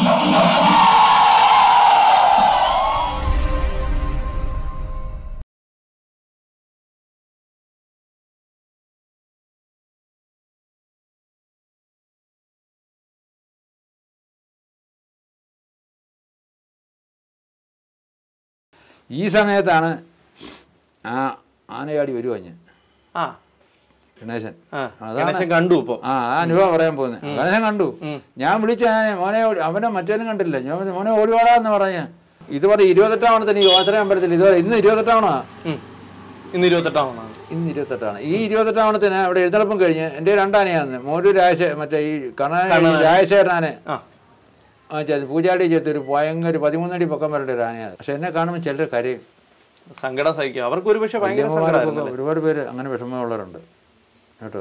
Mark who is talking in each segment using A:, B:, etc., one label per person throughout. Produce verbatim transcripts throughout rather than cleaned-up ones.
A: ഈ സമയത്താണ് ആ ആനയാടി വരുവാ ഞാൻ
B: ആ
A: ഗണേശൻ
B: ഗണേശൻ കണ്ടു ഇപ്പൊ
A: ആ ആ അനുഭവം പറയാൻ പോകുന്നത് ഗണേശൻ കണ്ടു ഞാൻ വിളിച്ച മോനെ അവനെ മറ്റേനും കണ്ടില്ല ഞാൻ മോനെ ഓടിവാടാന്ന് പറഞ്ഞ ഇതുപോലെ ഇരുപത്തെട്ടാവണത്തിന് ഈ ഓച്ചറ അമ്പലത്തിൽ ഇതുപോലെ ഇന്ന് ഇരുപത്തെട്ടാവണോ
B: ഇന്ന് ഇരുപത്തെട്ടാവണോ ഇന്ന്
A: ഇരുപത്തെട്ടാണ് ഈ ഇരുപത്തെട്ടാവണത്തിന് അവിടെ എഴുന്നള്ളപ്പം കഴിഞ്ഞ് എൻ്റെ രണ്ടാനയാന്ന് മോരൂർ രാജശേ മറ്റേ ഈ കണ രാജശേഖരനാനെ പൂജാടി ചേർത്ത് ഒരു ഭയങ്കര പതിമൂന്നടി പൊക്കം വരേണ്ട ഒരു ആനയാണ്. പക്ഷെ എന്നെ കാണുമ്പോൾ ചിലർ കരയും,
B: സങ്കടം സഹിക്കും. അവർക്ക് ഒരു പക്ഷേ
A: ഒരുപാട് പേര് അങ്ങനെ വിഷമമുള്ളവരുണ്ട് കേട്ടോ.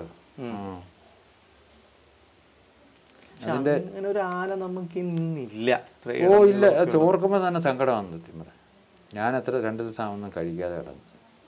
A: അതിന്റെ
B: ഒരു ആന നമുക്ക് ഇന്നില്ല.
A: ഓ ഇല്ല, ചോർക്കുമ്പോൾ തന്നെ സങ്കടമാണ് സത്യം പറയാം. ഞാൻ എത്ര രണ്ട് ദിവസം ഒന്നും കഴിക്കാതെ കിടന്നു.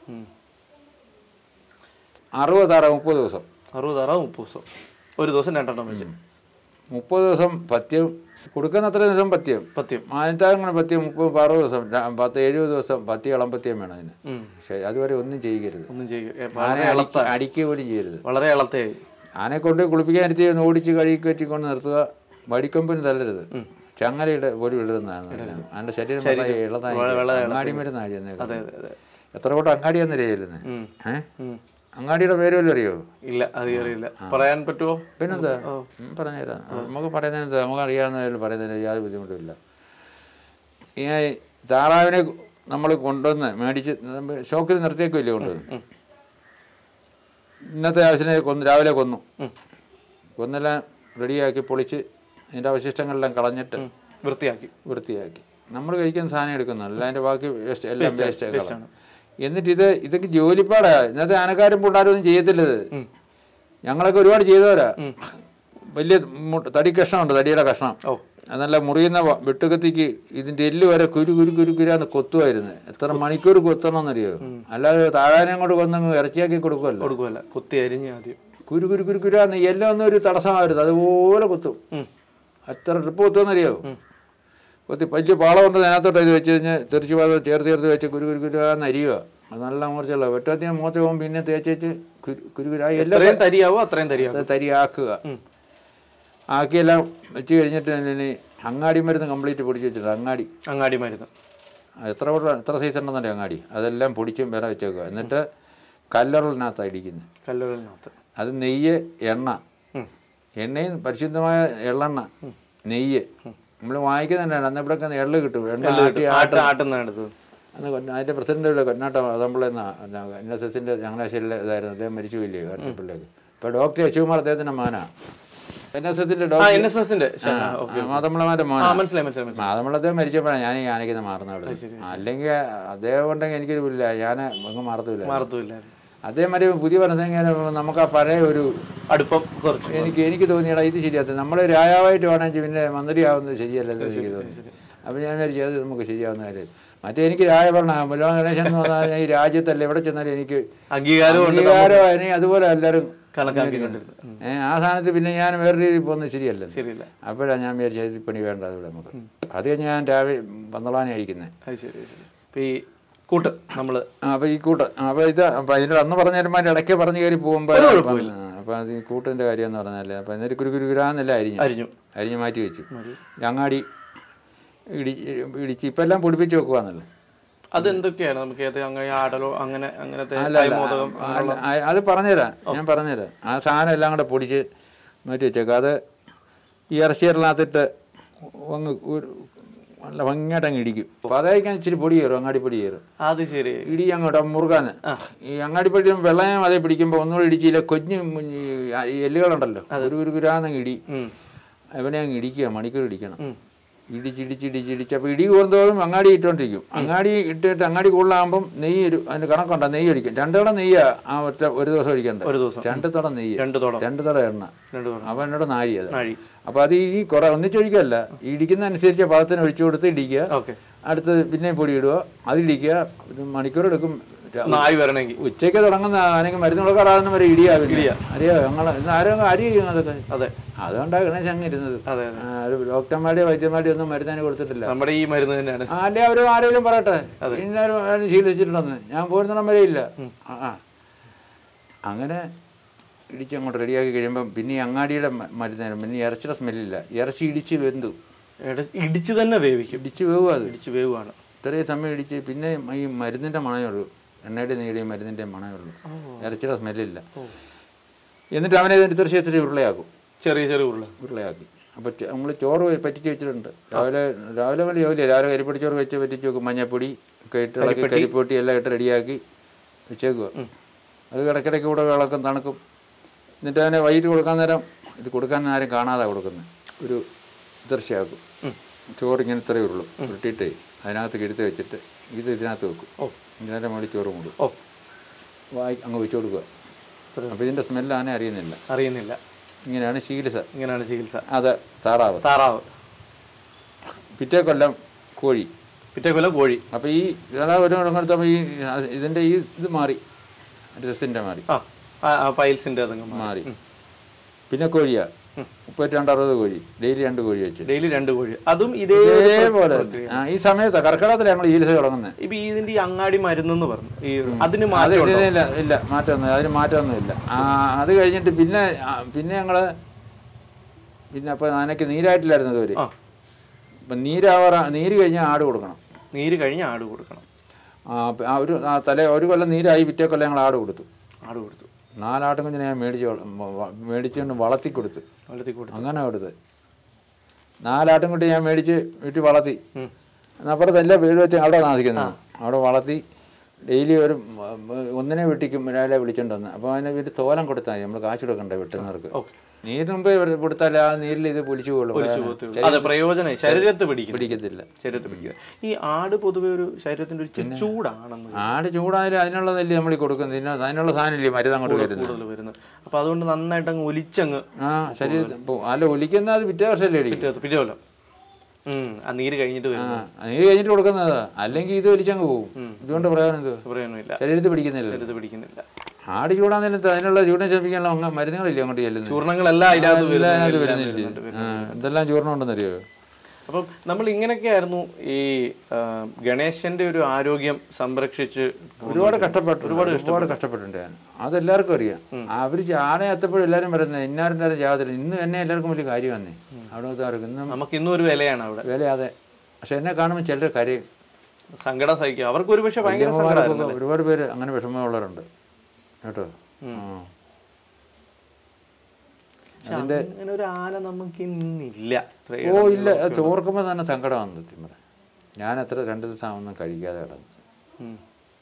A: അറുപതാറ മുപ്പത് ദിവസം
B: അറുപതാറ മുപ്പത് ദിവസം ഒരു ദിവസം രണ്ടെണ്ണം വെച്ച്
A: മുപ്പത് ദിവസം പഥ്യം കൊടുക്കുന്ന അത്ര ദിവസം പഥ്യം പഥ്യം ആദ്യത്തെ പഥ്യം മുപ്പത് അറുപത് ദിവസം പത്ത് എഴുപത് ദിവസം പഥ്യം ഇളമ്പത്യം വേണം അതിന്. പക്ഷെ അതുവരെ ഒന്നും ചെയ്യരുത്,
B: ഒന്നും
A: ആനെ അടിക്കുക പോലും ചെയ്യരുത്.
B: വളരെ ഇളത്തെ
A: ആനെ കൊണ്ട് കുളിപ്പിക്കാൻ എടുത്ത് ഓടിച്ച് കഴുകി കയറ്റിക്കൊണ്ട് നിർത്തുക. വടിക്കൊമ്പിന് തല്ലരുത്, ചങ്ങലയുടെ പോലും ഇടരുന്നതാണ്. അതിന്റെ ശരീരം ഇളതായി അങ്ങാടി മരുന്നാണ് ചെന്നേക്കുന്നത്. എത്ര കൂട്ടം അങ്ങാടിയാന്ന് ചെയ്യുന്നത്. ഏഹ് അങ്ങാടിയുടെ പേര് വല്ലതും അറിയോ?
B: ഇല്ല, അറിയില്ല. പറയാൻ പറ്റുമോ?
A: പിന്നെന്താ പറഞ്ഞുതരാം. നമുക്ക് പറയുന്നതിന് നമുക്ക് അറിയാവുന്നതിൽ പറയുന്നതിന് യാതൊരു ബുദ്ധിമുട്ടുമില്ല. ഈ താറാവിനെ നമ്മൾ കൊണ്ടുവന്ന് മേടിച്ച് ഷോക്കിൽ നിർത്തിയേക്കില്ലേ കൊണ്ടുവന്ന്. ഇന്നത്തെ ആവശ്യത്തിനെ കൊന്ന് രാവിലെ കൊന്നു, കൊന്നെല്ലാം റെഡിയാക്കി പൊളിച്ച് അതിൻ്റെ അവശിഷ്ടങ്ങളെല്ലാം കളഞ്ഞിട്ട്
B: വൃത്തിയാക്കി
A: വൃത്തിയാക്കി നമ്മൾ കഴിക്കുന്ന സാധനം എടുക്കുന്നു. അല്ല അതിൻ്റെ ബാക്കി വേസ്റ്റ് എല്ലാം വേസ്റ്റ് കളഞ്ഞു. എന്നിട്ട് ഇത് ഇതൊക്കെ ജോലിപ്പാടാ. ഇന്നത്തെ ആനക്കാരും പിള്ളേരും ഒന്നും ചെയ്യത്തില്ലത്. ഞങ്ങളൊക്കെ ഒരുപാട് ചെയ്തവരാ. വലിയ തടി കഷ്ണമുണ്ട്, തടിയുടെ കഷ്ണം. അതല്ല മുറിയുന്ന വെട്ടുകത്തിക്ക് ഇതിൻ്റെ എല്ല് വരെ കുരു കുരു കുരു കുരാന്ന് കൊത്തുമായിരുന്നു. എത്ര മണിക്കൂർ കൊത്തണമെന്നറിയോ? അല്ലാതെ താഴാനെ കൊണ്ട് കൊന്നങ്ങ് ഇറച്ചിയാക്കി കൊടുക്കുമല്ലോ.
B: കൊടുക്കുമല്ല, കൊത്തി അരിഞ്ഞ് ആദ്യം കുരു
A: കുരു കുരു കുരാന്ന് എല്ലാം ഒന്നും ഒരു തടസ്സമായിരുന്നു. അതുപോലെ കൊത്തും. എത്ര ട്രിപ്പ് കൊത്തുമെന്നറിയോ? കൊത്തി വലിയ പാളമുണ്ട്, അതിനകത്തോട്ട് ഇത് വെച്ച് കഴിഞ്ഞാൽ തെറിച്ച് പാത്രം ചേർത്ത് ചേർത്ത് വെച്ച് കുരു കുരു കുരുന്ന് അരിയുക. അത് നല്ല മുറിച്ചുള്ള വെട്ടത്തിന് മുഖത്ത് പോകുമ്പോൾ പിന്നെ തേച്ച് വെച്ച് കുരു കുരുകുരായി എല്ലാം
B: തരിയാവോ അത്രയും തരി
A: തരിയാക്കുക. ആക്കിയെല്ലാം വെച്ച് കഴിഞ്ഞിട്ട് ഇനി അങ്ങാടി മരുന്ന് കംപ്ലീറ്റ് പൊടിച്ച് വെച്ചിട്ട് അങ്ങാടി
B: അങ്ങാടി മരുന്ന്
A: എത്ര കൂടെ എത്ര സൈസ് ഉണ്ടെന്നല്ലേ അങ്ങാടി, അതെല്ലാം പൊടിച്ചും വില വെച്ചേക്കുക. എന്നിട്ട് കല്ലറലിനകത്ത് അടിക്കുന്നത്.
B: കല്ലറലിനകത്ത് അത്
A: നെയ്യ്, എണ്ണ, എണ്ണയും പരിശുദ്ധമായ എള്ളെണ്ണ, നെയ്യ് നമ്മൾ വാങ്ങിക്കുന്നുണ്ടാണ്. അന്ന് ഇവിടെ എള്ള് കിട്ടും. അതിൻ്റെ പ്രസിഡന്റ് കൊന്നാട്ട അതമ്പിള്ള എൻ എസ് എസിൻ്റെ ചങ്ങനാശ്ശേരിയിലെ ഇതായിരുന്നു. അദ്ദേഹം മരിച്ചുപോയില്ലേ കാർത്തിപ്പിള്ളേക്ക്. ഇപ്പോൾ ഡോക്ടർ യശുകുമാർ അദ്ദേഹത്തിൻ്റെ മോനാ. എൻ എസ് എസിൻ്റെ ഡോക്ടർ മാതമ്പളമാരുടെ മോനാ. മാതമ്പള അദ്ദേഹം മരിച്ചപ്പോഴാണ് ഞാൻ ഈ ആനയ്ക്ക് മാറുന്നത്. അല്ലെങ്കിൽ അദ്ദേഹം ഉണ്ടെങ്കിൽ എനിക്കൊരു ഇല്ല, ഞാൻ അങ്ങ് മാറത്തുമില്ല മാറത്തുമില്ല അദ്ദേഹം മറ്റേ പുതിയ പറഞ്ഞെങ്കിൽ നമുക്ക് ആ പഴയ ഒരു
B: അടുപ്പം കുറച്ച്
A: എനിക്ക് എനിക്ക് തോന്നിയടാ ഇത് ശരിയാത്ത നമ്മൾ രാജാവായിട്ട് വേണമെങ്കിൽ പിന്നെ മന്ത്രിയാവുന്നത് ശരിയല്ലല്ലോ എനിക്ക് തോന്നി. അപ്പോൾ ഞാൻ വിചാരിച്ചു അത് നമുക്ക് ശരിയാവുന്ന കാര്യം. മറ്റേ എനിക്ക് രാജഭരണ മുല്ലോ ഗണേശൻ എന്ന് പറഞ്ഞാൽ ഈ രാജ്യത്തല്ല എവിടെ ചെന്നാലും എനിക്ക്
B: അംഗീകാരം
A: അംഗീകാരം അതുപോലെ എല്ലാവരും
B: കണക്കാക്കിക്കൊണ്ടിരുന്നത്.
A: ഏഹ് ആ സ്ഥാനത്ത് പിന്നെ ഞാൻ വേറെ രീതിയിൽ പോകുന്നത് ശരിയല്ല. ശരിയല്ല. അപ്പോഴാണ് ഞാൻ വിചാരിച്ചത് പണി വേണ്ട അതുകൂടെ നമുക്ക്. അത് കഴിഞ്ഞ് ഞാൻ രാവിലെ പന്തളാനെ അടിക്കുന്നത്
B: ഈ കൂട്ട് നമ്മൾ
A: അപ്പോൾ ഈ കൂട്ട് അപ്പോൾ ഇത് അപ്പോൾ അതിൻ്റെ അന്ന് പറഞ്ഞ നേരമാർ ഇടയ്ക്ക് പറഞ്ഞു കയറി പോകുമ്പോൾ അപ്പോൾ അത് ഈ കൂട്ടിൻ്റെ കാര്യം എന്ന് പറഞ്ഞാൽ അപ്പോൾ എന്നിട്ട് കുരു കുരുകുരാന്നല്ല അരിഞ്ഞു അരിഞ്ഞു അരിഞ്ഞ് മാറ്റി വെച്ചു. അങ്ങാടി ഇടി ഇടിച്ച് ഇപ്പം എല്ലാം പൊടിപ്പിച്ച് വെക്കുവാന്നല്ലോ.
B: അതെന്തൊക്കെയാണ് നമുക്ക് അങ്ങനെ ആടലോ അങ്ങനെ അങ്ങനത്തെ
A: അത് പറഞ്ഞുതരാം, ഞാൻ പറഞ്ഞുതരാം. ആ സാധനം എല്ലാം കൂടെ പൊടിച്ച് മാറ്റി വെച്ചേക്കാം. അത് ഈ ഇറച്ചിയറിനകത്തിട്ട് അങ്ങ് നല്ല ഭംഗിയായിട്ട് അങ്ങ് ഇടിക്കും. അപ്പോൾ അതായിരിക്കാൻ ഇച്ചിരി പൊടി കയറും, അങ്ങാടിപ്പൊടി കയറും.
B: അത് ശരി.
A: ഇടി അങ്ങോട്ട് മുറുകാന്ന് ഈ അങ്ങാടിപ്പൊടി വെള്ളം അതേ പിടിക്കുമ്പോൾ ഒന്നുകൂടി ഇടിച്ചില്ല. കൊഞ്ഞ് എല്ലുകളുണ്ടല്ലോ ഒരു ഒരു കുരാന്നങ്ങ് ഇടി. അവനെ അങ്ങ് ഇടിക്കുക, മണിക്കൂർ ഇടിക്കണം. ഇടിച്ചിടിച്ചിടിച്ചിടിച്ച് അപ്പോൾ ഇടി കൂടുന്നതോറും അങ്ങാടി ഇട്ടുകൊണ്ടിരിക്കും. അങ്ങാടി ഇട്ടിട്ട് അങ്ങാടി കൂടുതലാകുമ്പം നെയ്യ് ഒരു അതിന് കണക്കുണ്ടോ, നെയ്യ് ഒഴിക്കും. രണ്ട് തടം നെയ്യാ ആ ഒറ്റ ഒരു ദിവസം ഒഴിക്കണ്ട. ഒരു ദിവസം രണ്ട് തടം നെയ്യ്, രണ്ട് തടം രണ്ട് തടം എണ്ണ. അപ്പോൾ എന്നോട് നാഴി അത്. അപ്പോൾ അത് ഈ കുറേ ഒന്നിച്ചൊഴിക്കല്ല, ഇടിക്കുന്ന അനുസരിച്ച് പാകത്തിന് ഒഴിച്ചു കൊടുത്ത് ഇടിക്കുക. അടുത്ത് പിന്നെയും പൊടി ഇടുക, അതിടിക്കുക. ഇത് മണിക്കൂർ എടുക്കും.
B: നായി വരണമെങ്കിൽ
A: ഉച്ചയ്ക്ക് തുടങ്ങുന്ന ആണെങ്കിൽ മരുന്ന് കൊടുക്കാറാകുന്ന വരെ ഇടിയാവില്ല. അറിയാം ഞങ്ങൾ ഇന്ന് ആരും അരി ചെയ്യും അതൊക്കെ.
B: അതെ,
A: അതുകൊണ്ടാണ് ഗണേശൻ അങ്ങ് ഇരുന്നത്.
B: അതെ,
A: ഡോക്ടർമാരുടെയോ വൈദ്യന്മാരുടെയോ ഒന്നും മരുന്നിന് കൊടുത്തിട്ടില്ല.
B: നമ്മുടെ ഈ മരുന്ന് തന്നെയാണ്.
A: അല്ലെ അവർ ആരെങ്കിലും പറയട്ടെ ഇന്നാരും ശീലിച്ചിട്ടുണ്ടെന്ന്. ഞാൻ പോരുന്നിടം വരെ ഇല്ല. ആ അങ്ങനെ ഇടിച്ചങ്ങോട്ട് റെഡിയാക്കി കഴിയുമ്പം പിന്നെ ഈ അങ്ങാടിയുടെ മരുന്ന് പിന്നെ ഇറച്ചിയുടെ സ്മെല്ലില്ല. ഇറച്ചി ഇടിച്ച് വെന്തു.
B: ഇടിച്ച് തന്നെ വേവിക്കും.
A: ഇടിച്ച് വേവും. അത്
B: ഇടിച്ച് വേവാണ്.
A: ഇത്രയും സമയം ഇടിച്ച് പിന്നെ ഈ മരുന്നിൻ്റെ മണമേ ഉള്ളൂ. എണ്ണയുടെ നേടിയ മരുന്നിൻ്റെ മണമേ ഉള്ളൂ. ഇറച്ചിയുടെ സ്മെല്ലില്ല. എന്നിട്ട് അവനെ എടുത്തൊരു ശേഷത്തിൽ ഉരുളയാക്കും.
B: ചെറിയ ചെറിയ ഉരുള ഉരുളയാക്കി.
A: അപ്പോൾ നമ്മൾ ചോറ് പറ്റിച്ച് വെച്ചിട്ടുണ്ട്. രാവിലെ രാവിലെ വേണ്ടി ജോലി രാവിലെ കരിപ്പൊടി ചോറ് വെച്ച് പറ്റിച്ച് വെക്കും. മഞ്ഞപ്പൊടി ഒക്കെ ഇട്ട് ഇളക്കി കരിപ്പൊട്ടി എല്ലാം ഇട്ട് റെഡിയാക്കി വെച്ചേക്കുക. അത് ഇടയ്ക്കിടയ്ക്ക് കൂടെ ഇളക്കും തണുക്കും. എന്നിട്ട് അതിനെ വൈകിട്ട് കൊടുക്കാൻ നേരം ഇത് കൊടുക്കാൻ ആരും കാണാതെ കൊടുക്കുന്നത് ഒരു ദൃശ്യമാക്കും. ചോറ് ഇങ്ങനെ ഇത്രയേ ഉള്ളൂ. ഉരുട്ടിയിട്ട് അതിനകത്ത് എടുത്ത് വെച്ചിട്ട് ഇത് ഇതിനകത്ത് വെക്കും. ഇതിനകത്ത് മുകളിൽ ചോറ് മൂടും. വായി അങ്ങ് വെച്ച് കൊടുക്കുക. അപ്പോൾ ഇതിൻ്റെ സ്മെല്ല് ആനെ അറിയുന്നില്ല
B: അറിയുന്നില്ല
A: ഇങ്ങനെയാണ് ചികിത്സ.
B: ഇങ്ങനെയാണ് ചികിത്സ.
A: അത് താറാവ് താറാവ് പിറ്റേ കൊല്ലം കോഴി.
B: പിറ്റേ കൊല്ലം കോഴി. അപ്പോൾ
A: ഈ താറാവ് ഒരു ഇടങ്ങെടുത്തപ്പോൾ ഈ ഇതിൻ്റെ ഈ ഇത് മാറി. ഡ്രസ്സിൻ്റെ മാറി
B: പൈൽസിൻ്റെ
A: മാറി. പിന്നെ കോഴിയാ മുപ്പത്തി രണ്ട് അറുപത് കോഴി ഡെയിലി രണ്ട് കോഴി വെച്ച്
B: ഡെയിലി രണ്ട് കോഴി. അതും ഇതേപോലെ
A: ഈ സമയത്ത് കർക്കിടകത്തിലാണ് ഞങ്ങൾ ചികിത്സ തുടങ്ങുന്നത്.
B: ഇപ്പൊ ഇതിന്റെ ഈ അങ്ങാടി മരുന്നെന്ന് പറഞ്ഞു അതിന്
A: ഇല്ല ഇല്ല മാറ്റമൊന്നും അതിന് മാറ്റമൊന്നുമില്ല. അത് കഴിഞ്ഞിട്ട് പിന്നെ പിന്നെ ഞങ്ങള് പിന്നെ അപ്പൊ അതിനൊക്കെ നീരായിട്ടില്ലായിരുന്നു ഇതുവരെ. അപ്പൊ നീരാവാറ നീര് കഴിഞ്ഞാൽ ആട് കൊടുക്കണം.
B: നീര് കഴിഞ്ഞാൽ ആട് കൊടുക്കണം.
A: ആ ഒരു തല ഒരു കൊല്ലം നീരായി പിറ്റേ കൊല്ലം ഞങ്ങൾ ആട് കൊടുത്തു.
B: ആട് കൊടുത്തു
A: നാലാട്ടും കുഞ്ഞിനെ ഞാൻ മേടിച്ച് മേടിച്ചുകൊണ്ട് വളർത്തി കൊടുത്ത്
B: വളർത്തി കൊടുത്തു
A: അങ്ങനെ കൊടുത്ത് നാലാട്ടും കുട്ടി ഞാൻ മേടിച്ച് വീട്ടിൽ വളർത്തി. അപ്പുറത്ത് എല്ലാ വീട് വെച്ച് അവിടെ താമസിക്കുന്നത്. അവിടെ വളർത്തി ഡെയിലി ഒരു ഒന്നിനെ വീട്ടിക്കും രാവിലെ വിളിച്ചോണ്ട് വന്ന്. അപ്പോൾ അതിനെ വീട്ടിൽ തോലം കൊടുത്താൽ മതി. നമ്മൾ കാശ് കൊടുക്കണ്ടേ വെട്ടുന്നവർക്ക്. നീരിന് മുമ്പേ കൊടുത്താൽ ആ നീരിൽ ഇത് പൊലിച്ചു പോകുള്ളൂ.
B: പ്രയോജനം ശരീരത്ത്
A: പിടിക്കത്തില്ല.
B: ശരീരത്ത് പിടിക്കുക. ഈ ആട് പൊതുവെ ഒരു ശരീരത്തിന്റെ ഒരു ചൂടാണെന്ന്.
A: ആട് ചൂടായാലും അതിനുള്ളതല്ലേ നമ്മൾ കൊടുക്കുന്നത്. അതിനുള്ള സാധനമില്ലേ മരുന്ന് അങ്ങോട്ട്
B: വരുന്നത്. അപ്പൊ അതുകൊണ്ട് നന്നായിട്ട് അങ്ങ് ഒലിച്ചങ്ങ്
A: ആ ശരീരത്തിൽ അല്ല ഒലിക്കുന്ന അത് പിറ്റേ വർഷമല്ലേ
B: പിറ്റേ കൊല്ലം നീര് കഴിഞ്ഞിട്ട്
A: നീര് കഴിഞ്ഞിട്ട് കൊടുക്കുന്നതാ. അല്ലെങ്കിൽ ഇത് ഒലിച്ചങ്ങ് പോകും. ഇതുകൊണ്ട് പ്രയോജനം
B: പ്രയോജനമില്ല.
A: ശരീരത്തിൽ പിടിക്കുന്നില്ല.
B: ശരീരത്തിൽ പിടിക്കുന്നില്ല.
A: ആട് ചൂടാൻ അതിനുള്ള ചൂടിനെ ശമിക്കാനുള്ള മരുന്നുകളില്ലേ അങ്ങോട്ട് ചെല്ലുന്നത്.
B: ചൂർണങ്ങളെല്ലാം
A: അതിനകത്ത് വരുന്നില്ല. എന്തെല്ലാം ചൂർണം ഉണ്ടെന്നറിയോ.
B: അപ്പം നമ്മൾ ഇങ്ങനെയൊക്കെയായിരുന്നു ഈ ഗണേശന്റെ ഒരു ആരോഗ്യം സംരക്ഷിച്ച്
A: ഒരുപാട് കഷ്ടപ്പെട്ടു. ഒരുപാട് ഒരുപാട് കഷ്ടപ്പെട്ടിട്ടുണ്ട് ഞാൻ. അതെല്ലാവർക്കും അറിയാം. അവർ ആനെ എത്തപ്പോഴും എല്ലാവരും പറയുന്നത് ഇന്നാരുടെ ജാതത്തിൽ ഇന്ന് എന്നെ എല്ലാവർക്കും വലിയ കാര്യം വന്നേ. അവിടെ ഇന്നും
B: നമുക്ക് ഇന്നും ഒരു വിലയാണ് അവിടെ
A: വില. അതെ. പക്ഷെ എന്നെ കാണുമ്പോൾ ചിലർ കരയും.
B: സങ്കടം സഹിക്കും. അവർക്ക് ഒരു പക്ഷേ
A: ഒരുപാട് പേര് അങ്ങനെ വിഷമമുള്ളവരുണ്ട് കേട്ടോ. അതിന്റെ
B: ഒരു ആന നമുക്ക് ഇന്നില്ല.
A: ഓ ഇല്ല. ചോർക്കുമ്പോൾ തന്നെ സങ്കടമാണ് സത്യം പറയാം. ഞാൻ എത്ര രണ്ട് ദിവസം ഒന്നും കഴിക്കാതെ കിടന്നു.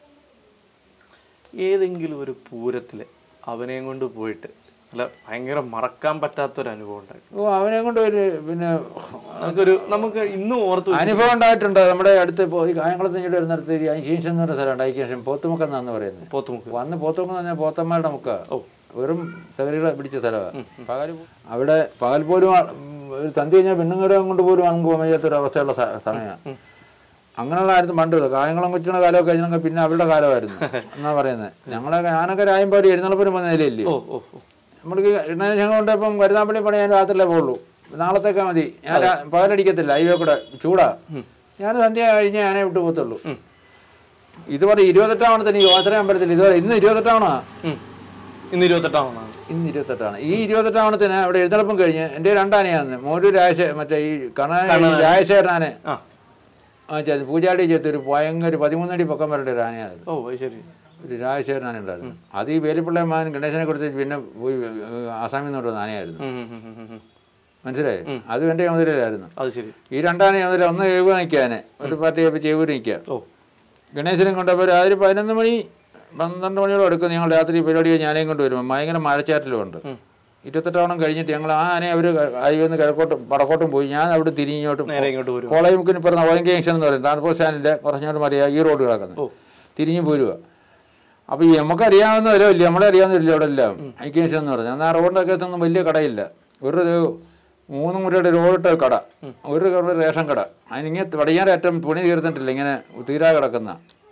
B: ഏതെങ്കിലും ഒരു പൂരത്തില് അവനെയും കൊണ്ട് പോയിട്ട് അല്ല ഭയങ്കര മറക്കാൻ പറ്റാത്തൊരു അനുഭവം ഉണ്ടായിരുന്നു.
A: ഓ അവനെ കൊണ്ട് ഒരു പിന്നെ
B: നമുക്കൊരു നമുക്ക് ഇന്നും ഓർത്ത്
A: അനുഭവം ഉണ്ടായിട്ടുണ്ട്. നമ്മുടെ അടുത്ത് പോയി കായംകുളത്തിൻ്റെ വരുന്നിടത്ത് ഐശീൻഷൻ എന്ന് പറഞ്ഞ സ്ഥലമുണ്ട്. ഐക്യശം പോത്തുമുക്കം എന്നാന്ന് പറയുന്നത്.
B: പോത്തുമുക്ക്
A: വന്ന് പോത്തുമുക്കം എന്ന് പറഞ്ഞാൽ പോത്തന്മാരുടെ മുക്ക. വെറും തകരുകളെ പിടിച്ച സ്ഥലമാണ്. പകൽ അവിടെ പകൽ പോലും ഒരു തന്തി കഴിഞ്ഞാൽ പെണ്ണുങ്ങളുടെ കൊണ്ട് പോലും അങ്ങ് പോകാൻ വയ്യാത്തൊരവസ്ഥയുള്ള സമയമാണ്. അങ്ങനെയുള്ള ആയിരുന്നു പണ്ട്. കായംകുളം കൊച്ചുള്ള കാലമൊക്കെ കഴിഞ്ഞാൽ പിന്നെ അവരുടെ കാലമായിരുന്നു എന്നാ പറയുന്നത്. ഞങ്ങളെ ഞാനൊക്കെ രായമ്പാടി എഴുന്നള്ളപ്പനും വന്ന നിലയില്ലേ. നമ്മൾക്ക് എണ്ണ കൊണ്ട് ഇപ്പം കരുനാപ്പള്ളി പണി ഞാൻ രാത്രിയിലേ പോകുള്ളൂ. നാളത്തേക്കാ മതി. ഞാൻ പകലടിക്കത്തില്ല. അയ്യോ കൂടെ ചൂടാ. ഞാൻ സന്ധ്യ കഴിഞ്ഞ് ഞാനേ വിട്ടു പോകത്തുള്ളൂ. ഇതുപോലെ ഇരുപത്തെട്ടാവണത്തിന് ഈ ഓത്തര അമ്പലത്തിൽ ഇതുപോലെ ഇന്ന് ഇരുപത്തെട്ടാവണോ
B: ഇന്ന് ഇരുപത്തെട്ടാവണ
A: ഇന്ന് ഇരുപത്തെട്ടാണ്. ഈ ഇരുപത്തെട്ടാവണത്തിന് അവിടെ എഴുന്നള്ളപ്പം കഴിഞ്ഞ് എൻ്റെ രണ്ടാനയാന്ന് മോരൂർ രാജശേ മറ്റേ ഈ കണ രാജശേഖരനാനെ ആ ചേർത്ത് പൂജാടി ചേർത്ത് ഒരു ഭയങ്കര പതിമൂന്നടി പൊക്കം വരേണ്ട ഒരു ആനയാണ്.
B: ഓ ശരി.
A: ഒരു രാജശേഖരനാന ഉണ്ടായിരുന്നു. അത് ഈ വേലിപ്പിള്ള മാൻ ഗണേശനെ കൊടുത്ത് പിന്നെ പോയി ആസാമിൽ നിന്ന് കൊണ്ടുവന്ന ആനയായിരുന്നു. മനസ്സിലായി. അത് എൻ്റെ ചുമതലയിലായിരുന്നു.
B: അത് ശരി.
A: ഈ രണ്ടാന ചുമതല ഒന്ന് എഴുപത് നിൽക്കാനെ ഒരു പാർട്ടി ചെവിട് നിൽക്കുക. ഗണേശനെ കൊണ്ടപ്പോൾ രാത്രി പതിനൊന്ന് മണി പന്ത്രണ്ട് മണിയോടെ എടുക്കും. ഞങ്ങൾ രാത്രി പരിപാടി ഞാനേയും കൊണ്ട് വരുമ്പോൾ ഭയങ്കര മഴച്ചാറ്റിലും ഉണ്ട്. ഇരുപത്തെട്ടോണം കഴിഞ്ഞിട്ട് ഞങ്ങൾ ആ ആനയെ അവർ അഴിവന്ന് കിഴക്കോട്ടും വടക്കോട്ടും പോയി. ഞാൻ അവിടെ തിരിഞ്ഞോട്ടും കോളയമുക്കിന് പറഞ്ഞ ഓയങ്കി ജംഗ്ഷൻ എന്ന് പറയും ട്രാൻസ്പോർട്ട് സ്റ്റാൻഡിൻ്റെ കുറഞ്ഞോട്ട് മറിയാ ഈ റോഡ് കിടക്കുന്നത് തിരിഞ്ഞു പോരുക. അപ്പോൾ ഈ നമുക്കറിയാവുന്നവരോ ഇല്ല നമ്മളെ അറിയാവുന്നവരില്ല അവിടെ എല്ലാം ഐക്യ ജംഗ്ഷൻ എന്ന് പറഞ്ഞാൽ. എന്നാൽ റോഡിൻ്റെ അകത്തൊന്നും വലിയ കടയില്ല. ഒരു മൂന്ന് മുറിയുടെ റോഡിട്ട കട, ഒരു റേഷൻ കട. അതിനിങ്ങനെ വടയാനേറ്റം തുണി തീർന്നിട്ടില്ല. ഇങ്ങനെ തീരാ കിടക്കുന്ന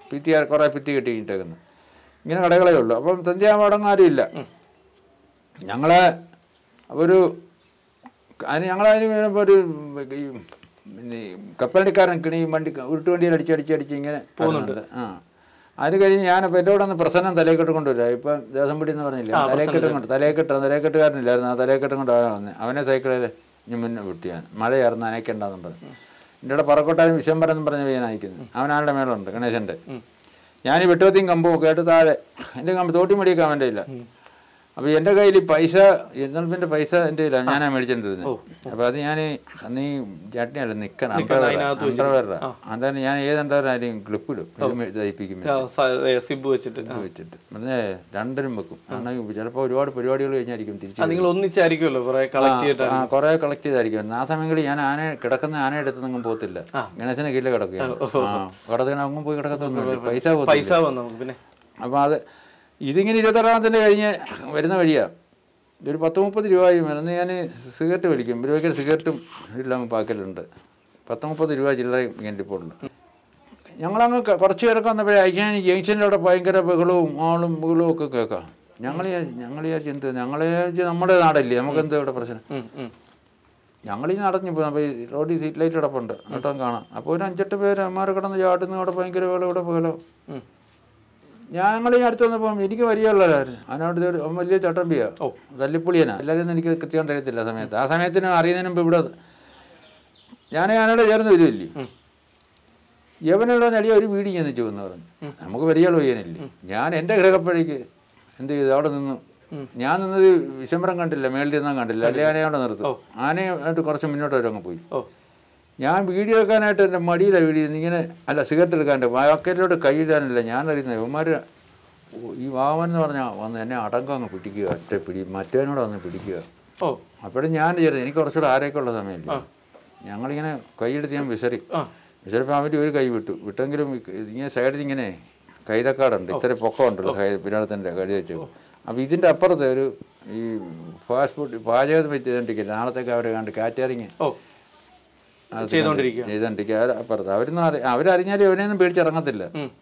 A: ഭിത്തി കുറേ ഭിത്തി കെട്ടിയിട്ടേക്കുന്നു. ഇങ്ങനെ കടകളേ ഉള്ളൂ. അപ്പം സന്ധ്യാവാടങ്ങും ആരും ഇല്ല. ഞങ്ങളെ ഒരു അതിന് ഞങ്ങളതിന് വരുമ്പോൾ ഒരു ഈ പിന്നെ കപ്പലടിക്കാരൻ കിണി വണ്ടി ഉരുട്ട് വണ്ടിയിൽ അടിച്ചടിച്ചടിച്ച് ഇങ്ങനെ പോകുന്നുണ്ട്. ആ അതിന് കഴിഞ്ഞ് ഞാനപ്പോൾ എൻ്റെ കൂടെ ഒന്ന് പ്രസന്നം തലയെക്കെട്ട് കൊണ്ടുവരില്ല. ഇപ്പം ദേവസ്വം പിടി എന്ന് പറഞ്ഞില്ല, തലയെക്കെട്ടും കൊണ്ട് തലയെക്കെട്ട് തലയെക്കെട്ടുകാരനില്ലായിരുന്നു. ആ തലയെക്കെട്ടും കൊണ്ട് വന്നത് അവനെ സൈക്കിളിൽ ഇനി മുന്നേ വിട്ടു. ഞാൻ മഴയായിരുന്നു അനയ്ക്കണ്ടെന്നും പറഞ്ഞു. എൻ്റെ കൂടെ പറക്കോട്ടാനും വിശംബരം എന്ന് പറഞ്ഞ ഞാൻ അയക്കുന്നത്. അവനാളുടെ മേളുണ്ട് ഗണേശൻ്റെ. ഞാൻ ഈ വെട്ടുവത്തിയും കമ്പും ഒക്കെ ആയിട്ട് താഴെ എൻ്റെ കമ്പ് തോട്ടി മടിയൊക്കെ അവൻ്റെ ഇല്ല. അപ്പോൾ എൻ്റെ കയ്യിൽ പൈസ എഴുന്നൂറിൻ്റെ പൈസ എൻ്റെ ഇല്ല, ഞാനാണ് മേടിച്ചിട്ടുണ്ടിരുന്നത്. അപ്പോൾ അത് ഞാൻ അന്ന് ഈ ചട്നിയല്ല നിൽക്കണം അണ്ടർവെയറാ. അതാണ് ഞാൻ ഏത് അണ്ടർവെയറായാലും ക്ലിപ്പിടും തയ്പ്പിക്കും
B: സിബ് വെച്ചിട്ട്
A: വെച്ചിട്ട് പറഞ്ഞേ രണ്ടരും വെക്കും. കാരണം ചിലപ്പോൾ ഒരുപാട് പരിപാടികൾ കഴിഞ്ഞായിരിക്കും തിരിച്ച്
B: നിങ്ങൾ ഒന്നിച്ചായിരിക്കുമല്ലോ
A: ആ കുറേ കളക്ട് ചെയ്തായിരിക്കും. ആ സമയങ്ങളിൽ ഞാൻ ആന കിടക്കുന്ന ആന എടുത്തൊന്നും പോകത്തില്ല. ഗണേശനെ കീഴിൽ കിടക്കുകയാണ്. ആ കിടക്കുന്ന അങ്ങും പോയി കിടക്കത്തൊന്നുമില്ല, പൈസ
B: പൈസ വന്നു പിന്നെ.
A: അപ്പോൾ അത് ഇതിങ്ങനെ ഇരുപത്താറാമത്തിൻ്റെ കഴിഞ്ഞ് വരുന്ന വഴിയാണ്. ഒരു പത്ത് മുപ്പത് രൂപയും അന്ന് ഞാൻ സിഗരറ്റ് വലിക്കും. ഒരു വയ്ക്കൽ സിഗരറ്റും എല്ലാം പാക്കലുണ്ട്. പത്ത് മുപ്പത് രൂപ ചില്ലറയും ഇങ്ങനെ ഇപ്പോൾ ഉണ്ട്. ഞങ്ങളങ്ങ് കുറച്ച് പേരൊക്കെ വന്നപ്പോഴേ അയക്കാൻ ജംഗ്ഷനിൽ അവിടെ ഭയങ്കര ബഹളവും ആളും ബഹളവും ഒക്കെ കേൾക്കാം. ഞങ്ങൾ ഞങ്ങൾ വിചാരിച്ച് എന്ത് ഞങ്ങളെ നമ്മുടെ നാടല്ലേ, നമുക്കെന്ത് ഇവിടെ പ്രശ്നം. ഞങ്ങളീ നടഞ്ഞു പോകും. അപ്പോൾ ഈ റോഡിൽ സീറ്റ് ലൈറ്റ് കിടപ്പുണ്ട്, കേട്ടോ കാണാം. അപ്പോൾ ഒരു അഞ്ചെട്ട് പേര് അമ്മമാർ കിടന്ന് ചാട്ടുന്നു. അവിടെ ഭയങ്കര ബഹളം, ഇവിടെ ബഹളം. ഞങ്ങൾ ഈ അടുത്ത് വന്നപ്പോൾ എനിക്ക് വരികയുള്ളവരായിരുന്നു. അതിനോട് ഒരു വലിയ ചട്ടമ്പിയാ, തല്ലിപ്പൊളിയനാ. എല്ലാവരും എനിക്ക് കൃത്യമായിട്ട് അറിയത്തില്ല ആ സമയത്ത്. ആ സമയത്തിന് അറിയുന്നതിന് മുമ്പ് ഇവിടെ ഞാൻ ഞാനോട് ചേർന്ന് വരുമില്ലേ. യവനുള്ള നടിയ ഒരു വീട് ഞാൻ ചെന്ന് പറഞ്ഞു, നമുക്ക് വരികയുള്ളൂ ചെയ്യാനില്ലേ. ഞാൻ എൻ്റെ ഗ്രഹപ്പഴേക്ക് എന്ത് ചെയ്തു, അവിടെ നിന്നു. ഞാൻ നിന്നത് വിശംബരം കണ്ടില്ല, മേളിൽ നിന്നാൻ കണ്ടില്ല. അല്ലെ ആനയെ അവിടെ നിർത്തും. ആനയായിട്ട് കുറച്ച് മുന്നോട്ട് വരെ അങ്ങ് പോയി. ഞാൻ വീഡിയോ എടുക്കാനായിട്ട് എൻ്റെ മടിയിലാണ് വീഡിയോ ഇങ്ങനെ അല്ല സിഗരറ്റ് എടുക്കാണ്ട് വാക്കലിലോട്ട് കൈയിടാനില്ല. ഞാൻ അറിയുന്നത് ഇവന്മാർ ഈ വാവൻ എന്ന് പറഞ്ഞാൽ വന്ന് എന്നെ അടങ്കം അങ്ങ് പിടിക്കുക, ഒറ്റ പിടി മറ്റവനോട് വന്ന് പിടിക്കുക. ഓ അപ്പോഴും ഞാൻ ചേർന്ന് എനിക്ക് കുറച്ചുകൂടെ ആരൊക്കെ ഉള്ള സമയമില്ല. ഞങ്ങളിങ്ങനെ കൈയെടുത്ത് ഞാൻ വിസറി വിസറിപ്പോൾ അവർ ഒരു കൈ വിട്ടു വിട്ടെങ്കിലും ഇങ്ങനെ സൈഡിൽ ഇങ്ങനെ കൈതക്കാടുണ്ട്, ഇത്ര പൊക്കമുണ്ടല്ലോ പിന്നാളത്തിൻ്റെ കടി വെച്ചു. അപ്പോൾ ഇതിൻ്റെ അപ്പുറത്ത് ഒരു ഈ ഫാസ്റ്റ് ഫുഡ് പാചകം വെച്ചിട്ടുണ്ടെങ്കിൽ നാളത്തേക്ക് അവരെ കണ്ട് കാറ്ററിങ് ചെയ്തോണ്ടിരിക്കുക അപ്പുറത്ത്. അവരൊന്നും അറി അവരറിഞ്ഞാലും അവനെയൊന്നും പേടിച്ചിറങ്ങത്തില്ല.